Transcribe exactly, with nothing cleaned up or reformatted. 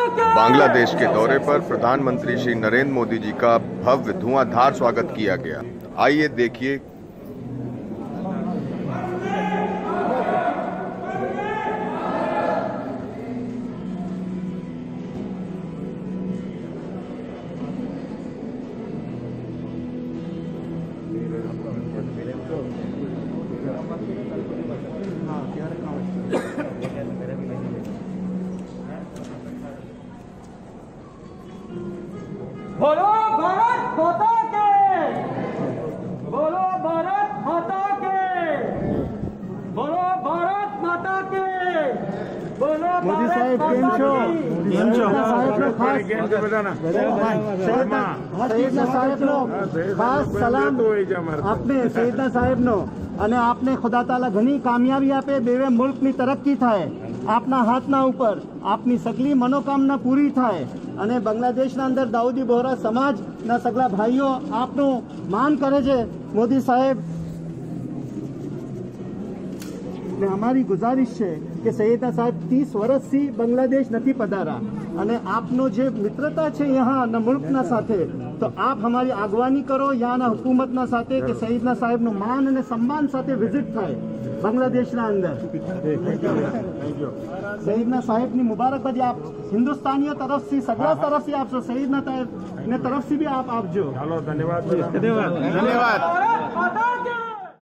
बांग्लादेश के दौरे पर प्रधानमंत्री श्री नरेंद्र मोदी जी का भव्य धुआंधार स्वागत किया गया। आइए देखिए। बोलो भारत माता के, बोलो भारत माता के, बोलो भारत माता के, बोलो मोदी साहेब केम छो केम छो साहेब नो खास सईदना साहेब नो खास सलाम आपने सईदना साहेब नो અને આપને ખુદા તાલા ઘણી કામયાબી આપે, બેવે મુલ્કની તરક્કી થાય, આપના હાથના ઉપર આપની સગલી મનોકામના પૂરી થાય અને બાંગ્લાદેશના અંદર દાઉદી બોહરા સમાજના સગલા ભાઈઓ આપનું માન કરે છે। મોદી સાહેબ ને અમારી ગુજારિશ છે કે સૈયદના સાહેબ ત્રીસ વર્ષથી બાંગ્લાદેશ નથી પધારા અને આપનો જે મિત્રતા છે યહાના મુલ્કના સાથે, તો આપ અમારી આગવાની કરો યહાના હુકુમતના સાથે કે સૈયદના સાહેબનું માન અને સન્માન સાથે વિઝિટ થાય બાંગ્લાદેશના અંદર। સૈયદના સાહેબની મુબારકબાદી આપ હિન્દુસ્તાનીઓ તરફથી સગળા તરફથી આપશો, સૈયદના સાહેબને તરફથી બી આપ આપજો। ધન્યવાદ ધન્યવાદ।